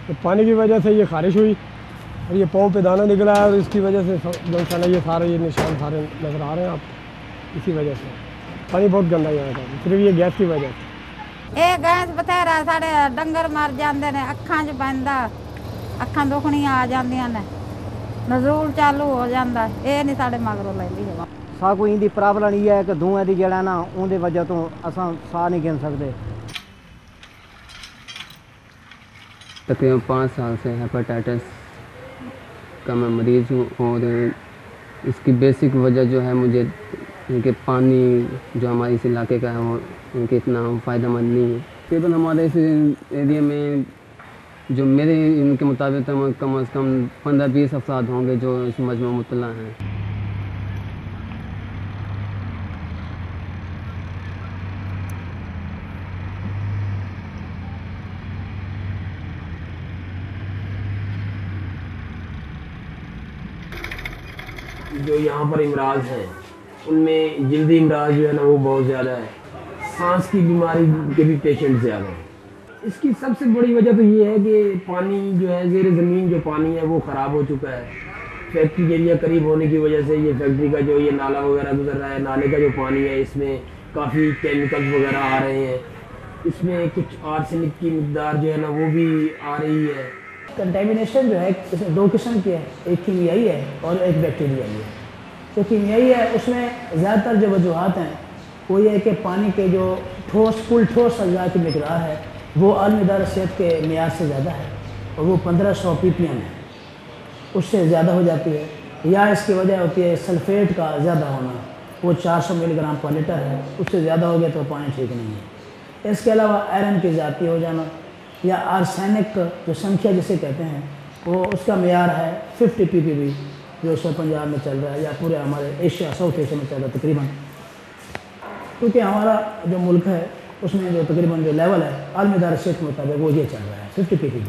तो पानी की वजह से ये खारिश हुई और ये पाँव पे दाना निकला है और इसकी वजह से जो सा ये सारे ये निशान सारे नज़र आ रहे हैं आप। इसी वजह से पानी बहुत गंदा यहाँ का, सिर्फ ये गैस की वजह से। ये गैस बतेरा साढ़े डंगर मर जाते हैं, अखां च पैंदा, अखां दुखनियां आ जांदियां ने, नज़ूल चालू हो जाता, ये नहीं साढ़े मगरों लैंदी हवा। साकू इंदी प्रॉब्लम ये है कि धुएं की जड़ा ना उनकी वजह तो असां साह नहीं गिन सकते। तकरीबन 5 साल से हेपेटाइटिस का मैं मरीज़ हूँ और इसकी बेसिक वजह जो है मुझे इनके पानी जो हमारे इस इलाके का है वो इनके इतना फ़ायदेमंद नहीं है। तकरीबन हमारे इस एरिया में जो मेरे इनके मुताबिक कम से कम 15-20 अफराद होंगे जो इस मजमे में मुब्तला हैं। जो यहाँ पर इमराज हैं उनमें जल्दी इमराज जो है ना वो बहुत ज़्यादा है, सांस की बीमारी के भी पेशेंट ज़्यादा हैं। इसकी सबसे बड़ी वजह तो ये है कि पानी जो है ज़ेर ज़मीन जो पानी है वो ख़राब हो चुका है। फैक्ट्री के एरिया करीब होने की वजह से ये फैक्ट्री का जो ये नाला वगैरह गुजर रहा है, नाले का जो पानी है इसमें काफ़ी केमिकल्स वगैरह आ रहे हैं, इसमें कुछ आर्सेनिक की मिकदार जो है ना वो भी आ रही है। कंटेमिनेशन जो है इसमें 2 किस्म की है, एक कीमियाई है और एक बैक्टीरियाई है। जो कीमियाई है उसमें ज़्यादातर जो वजूहत हैं वो ये है कि पानी के जो कुल ठोस अज़ा की मकदार है वो आलमी इदारा सेहत के मेयार से ज़्यादा है और वो 1500 ppm है, उससे ज़्यादा हो जाती है। या इसकी वजह होती है सल्फेट का ज़्यादा होना, वो 400 मिलीग्राम पर लीटर है, उससे ज़्यादा हो गया तो पानी ठीक नहीं है। इसके अलावा आयरन की ज़्यादती हो जाना या आर्सेनिक जो संख्या जिसे कहते हैं वो उसका मेयार है 50 ppb जो इस पंजाब में चल रहा है या पूरे हमारे एशिया साउथ एशिया में चल रहा है तकरीबन, क्योंकि हमारा जो मुल्क है उसमें जो तकरीबन जो लेवल है आलमी इदारा सेहत के मुताबिक वो ये चल रहा है 50 ppb।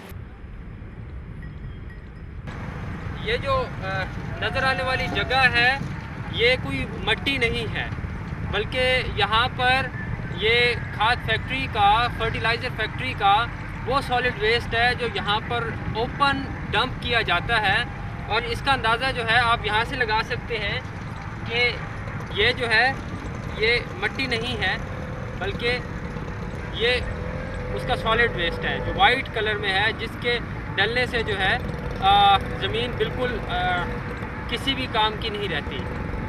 ये जो नज़र आने वाली जगह है ये कोई मट्टी नहीं है, बल्कि यहाँ पर ये खाद फैक्ट्री का, फर्टिलाइज़र फैक्ट्री का वो सॉलिड वेस्ट है जो यहाँ पर ओपन डंप किया जाता है। और इसका अंदाज़ा जो है आप यहाँ से लगा सकते हैं कि ये जो है ये मट्टी नहीं है बल्कि ये उसका सॉलिड वेस्ट है जो वाइट कलर में है, जिसके डलने से जो है ज़मीन बिल्कुल किसी भी काम की नहीं रहती।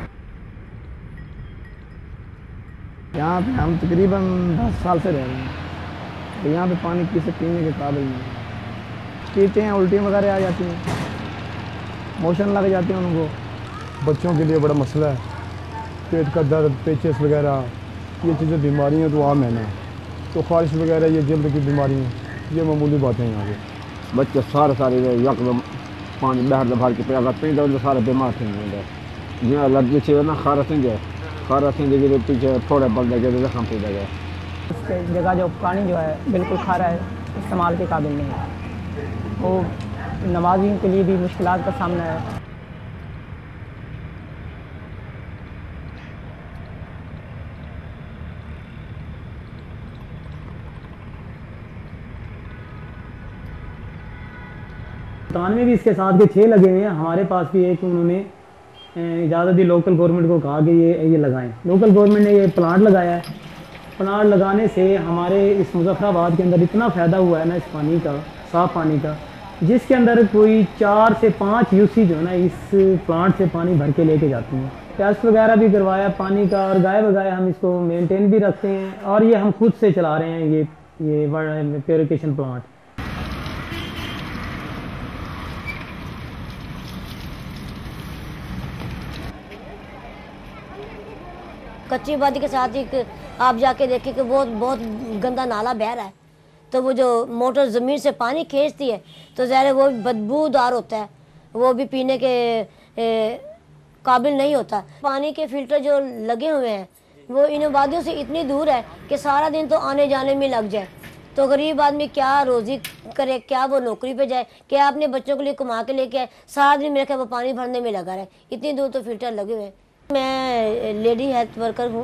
यहाँ पे हम तकरीबन 10 साल से रह रहे हैं, तो यहाँ पे पानी किसी पीने के काबिल नहीं है। पीते हैं उल्टियाँ वगैरह आ जाती हैं, मोशन लग जाते हैं उनको। बच्चों के लिए बड़ा मसला है, पेट का दर्द, पेचेस वगैरह ये चीज़ें बीमारियाँ तो आम है ना, तो ख्वारिश वगैरह ये जल्द की बीमारियाँ ये मामूली बातें हैं यहाँ पे। बच्चे सारे यकदम पानी बहर भर के अगर पी दो तो सारे बीमार थे जो एलर्जी से ना खारा सिंह के पीछे थोड़े बंदे के जख्म पी गए। इसके जगह जो पानी जो है बिल्कुल खारा है, इस्तेमाल के काबिल नहीं है, वो नमाजियों के लिए भी मुश्किलात का सामना है। भुगतान में भी इसके साथ के 6 लगे हुए हैं, हमारे पास भी एक उन्होंने इजाज़त दी लोकल गवर्नमेंट को, कहा कि ये लगाएं। लोकल गवर्नमेंट ने ये प्लांट लगाया है। प्लांट लगाने से हमारे इस मुजफ्फराबाद के अंदर इतना फ़ायदा हुआ है ना इस पानी का, साफ़ पानी का, जिसके अंदर कोई 4 से 5 यूसी जो है ना इस प्लांट से पानी भर के लेके जाती हैं। टेस्ट वगैरह भी करवाया पानी का और गाय वगैरह हम इसको मेंटेन भी रखते हैं और ये हम खुद से चला रहे हैं ये प्योरिफिकेशन प्लांट। कच्ची आबादी के साथ ही आप जाके देखें कि बहुत गंदा नाला बह रहा है, तो वो जो मोटर ज़मीन से पानी खींचती है तो ज़ाहिर वो बदबूदार होता है, वो भी पीने के काबिल नहीं होता। पानी के फ़िल्टर जो लगे हुए हैं वो इन आबादियों से इतनी दूर है कि सारा दिन तो आने जाने में लग जाए, तो गरीब आदमी क्या रोज़ी करे, क्या वो नौकरी पे जाए, क्या अपने बच्चों के लिए कमा के लेके आए, सारा दिन मेरे ख्याल वो पानी भरने में लगा रहे, इतनी दूर तो फ़िल्टर लगे हुए हैं। मैं लेडी हेल्थ वर्कर हूँ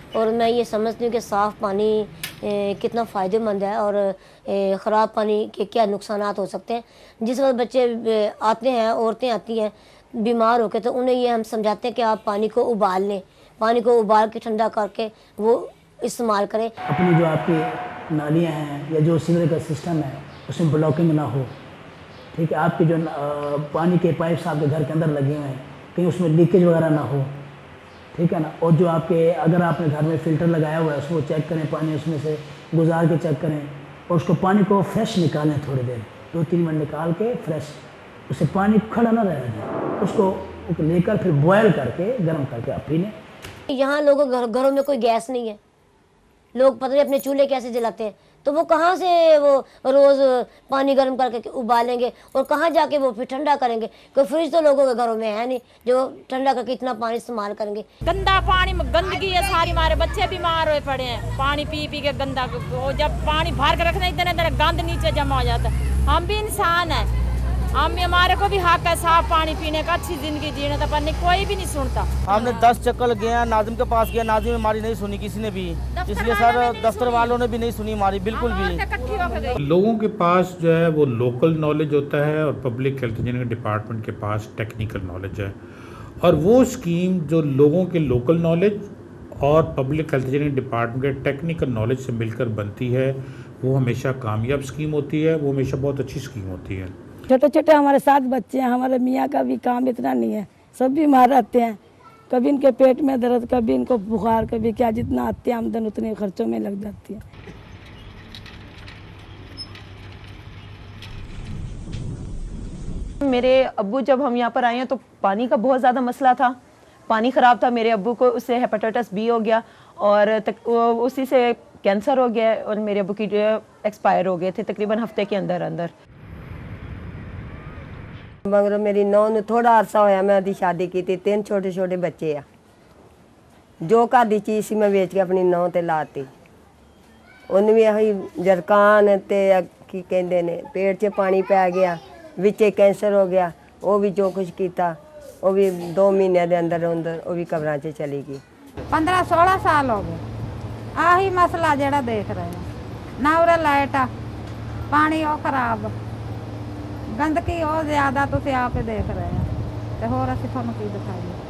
और मैं ये समझती हूँ कि साफ़ पानी कितना फ़ायदेमंद है और ख़राब पानी के क्या नुकसानात हो सकते हैं। जिस वक्त बच्चे आते हैं, औरतें आती हैं बीमार होकर, तो उन्हें ये हम समझाते हैं कि आप पानी को उबाल लें, पानी को उबाल के ठंडा करके वो इस्तेमाल करें। अपनी जो आपकी नालियाँ हैं या जो सीवरेज का सिस्टम है उसमें ब्लॉकिंग ना हो, ठीक है। आपके जो पानी के पाइप्स आपके घर के अंदर लगे हुए हैं, कहीं उसमें लीकेज वगैरह ना हो, ठीक है ना। और जो आपके अगर आपने घर में फ़िल्टर लगाया हुआ है उसको चेक करें, पानी उसमें से गुजार के चेक करें और उसको पानी को फ्रेश निकालें, थोड़ी देर 2-3 मिनट निकाल के फ्रेश, उससे पानी खड़ा ना रहने दें, उसको लेकर फिर बॉयल करके गर्म करके आप पी लें। यहाँ लोगों घरों में कोई गैस नहीं है, लोग पता नहीं अपने चूल्हे कैसे जलाते हैं, तो वो कहाँ से वो रोज़ पानी गर्म करके उबालेंगे और कहाँ जाके वो फिर ठंडा करेंगे। कोई फ्रिज तो लोगों के घरों में है नहीं जो ठंडा करके इतना पानी इस्तेमाल करेंगे। गंदा पानी में गंदगी है सारी, हमारे बच्चे बीमार हुए पड़े हैं पानी पी पी के गंदा। जब पानी भर के रखना इतने इतने गंद नीचे जमा हो जाता है। हम भी इंसान है, हम हमारे को भी हक है साफ पानी पीने का, अच्छी जिंदगी जीने का, पर कोई भी नहीं सुनता। हमने 10 चक्कर गया, नाजिम के पास गया, नाजिम हमारी नहीं सुनी किसी ने भी, इसलिए सर दफ्तर वालों ने भी नहीं सुनी हमारी बिल्कुल भी। लोगों के पास जो है वो लोकल नॉलेज होता है और पब्लिक हेल्थ इंजीनियरिंग डिपार्टमेंट के पास टेक्निकल नॉलेज है, और वो स्कीम जो लोगों के लोकल नॉलेज और पब्लिक हेल्थ इंजीनियरिंग डिपार्टमेंट के टेक्निकल नॉलेज से मिलकर बनती है, वो हमेशा कामयाब स्कीम होती है, वो हमेशा बहुत अच्छी स्कीम होती है। छोटे छोटे हमारे 7 बच्चे हैं, हमारे मियाँ का भी काम इतना नहीं है, सब बीमार रहते हैं, कभी इनके पेट में दर्द, कभी इनको बुखार, कभी क्या, जितना आती है आमदन उतने खर्चों में लग जाती है। मेरे अब्बू जब हम यहाँ पर आए हैं तो पानी का बहुत ज़्यादा मसला था, पानी ख़राब था। मेरे अब्बू को उससे हेपेटाइटिस बी हो गया और उसी से कैंसर हो गया और मेरे अब्बू की एक्सपायर हो गए थे तकरीबन हफ्ते के अंदर अंदर। मगर मेरी नौ ने थोड़ा अरसा होया मैं दी शादी की थी, 3 छोटे छोटे बच्चे आ, जो घर दी चीज़ सी मैं बेच के अपनी नौ ते लाती। उन्हें भी यही जरकान ते की कहते ने पेट च पानी पै गया, विचे कैंसर हो गया, वो भी जो कुछ किया वो भी 2 महीने के अंदर अंदर वो भी कब्रां च चली गई। 15-16 साल हो गए आही मसला जेड़ा देख रहे हैं, ना उरे लाइट आ, पानी वो खराब, गंदगी और ज़्यादा, तुसीं आप देख रहे हैं, तो होर असीं तुहानूं की दिखाईए।